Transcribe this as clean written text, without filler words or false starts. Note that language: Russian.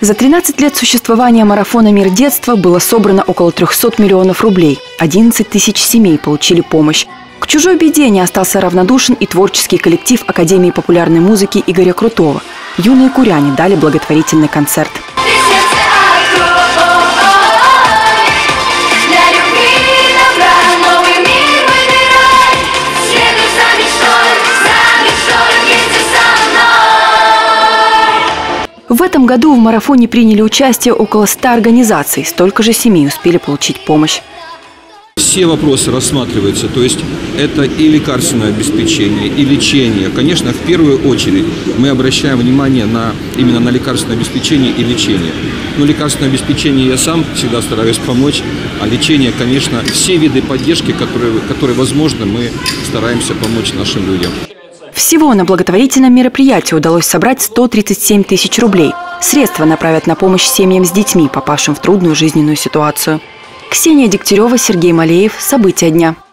За 13 лет существования марафона «Мир детства» было собрано около 300 миллионов рублей. 11 тысяч семей получили помощь. К чужой беде не остался равнодушен и творческий коллектив Академии популярной музыки Игоря Крутого. Юные куряне дали благотворительный концерт. В этом году в марафоне приняли участие около 100 организаций. Столько же семей успели получить помощь. Все вопросы рассматриваются, то есть это и лекарственное обеспечение, и лечение. Конечно, в первую очередь мы обращаем внимание именно на лекарственное обеспечение и лечение. Но лекарственное обеспечение я сам всегда стараюсь помочь, а лечение, конечно, все виды поддержки, которые возможны, мы стараемся помочь нашим людям. Всего на благотворительном мероприятии удалось собрать 137 тысяч рублей. Средства направят на помощь семьям с детьми, попавшим в трудную жизненную ситуацию. Ксения Дегтярева, Сергей Малеев. События дня.